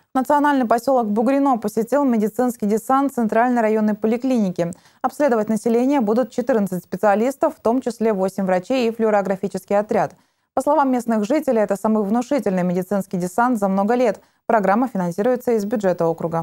Национальный поселок Бугрино посетил медицинский десант Центральной районной поликлиники. Обследовать население будут 14 специалистов, в том числе 8 врачей и флюорографический отряд. По словам местных жителей, это самый внушительный медицинский десант за много лет. Программа финансируется из бюджета округа.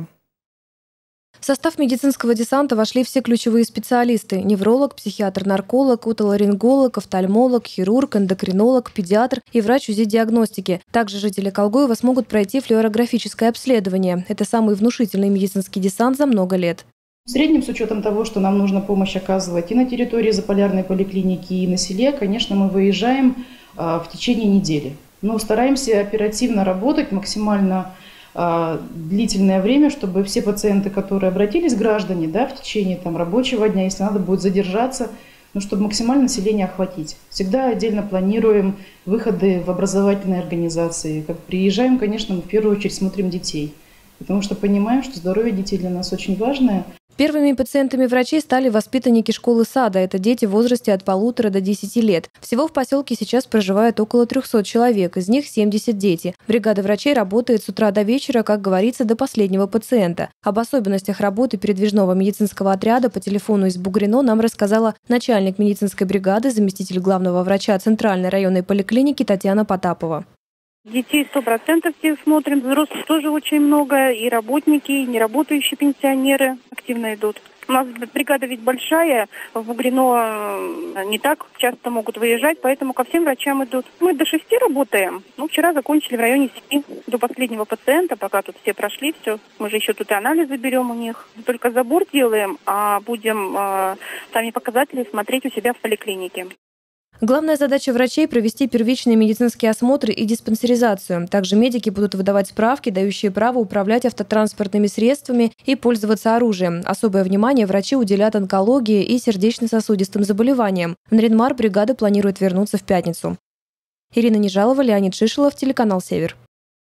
В состав медицинского десанта вошли все ключевые специалисты – невролог, психиатр-нарколог, отоларинголог, офтальмолог, хирург, эндокринолог, педиатр и врач УЗИ-диагностики. Также жители Колгоева смогут пройти флюорографическое обследование. Это самый внушительный медицинский десант за много лет. В среднем, с учетом того, что нам нужно помощь оказывать и на территории заполярной поликлиники, и на селе, конечно, мы выезжаем в течение недели. Но стараемся оперативно работать, максимально длительное время, чтобы все пациенты, которые обратились, граждане, в течение рабочего дня, если надо будет задержаться, чтобы максимально население охватить. Всегда отдельно планируем выходы в образовательные организации. Как приезжаем, конечно, мы в первую очередь смотрим детей, потому что понимаем, что здоровье детей для нас очень важное. Первыми пациентами врачей стали воспитанники школы-сада. Это дети в возрасте от 1,5 до 10 лет. Всего в поселке сейчас проживает около 300 человек, из них 70 дети. Бригада врачей работает с утра до вечера, как говорится, до последнего пациента. Об особенностях работы передвижного медицинского отряда по телефону из Бугрино нам рассказала начальник медицинской бригады, заместитель главного врача Центральной районной поликлиники Татьяна Потапова. Детей 100% всех смотрим, взрослых тоже очень много, и работники, и неработающие пенсионеры активно идут. У нас бригада ведь большая, в Бугрино не так часто могут выезжать, поэтому ко всем врачам идут. Мы до 6 работаем, вчера закончили в районе 7, до последнего пациента, пока тут все прошли, все. Мы же еще тут и анализы берем у них. Только забор делаем, а будем сами показатели смотреть у себя в поликлинике. Главная задача врачей – провести первичные медицинские осмотры и диспансеризацию. Также медики будут выдавать справки, дающие право управлять автотранспортными средствами и пользоваться оружием. Особое внимание врачи уделят онкологии и сердечно-сосудистым заболеваниям. В Нарьян-Мар бригада планирует вернуться в пятницу. Ирина Нежалова, Леонид Шишелов, телеканал «Север».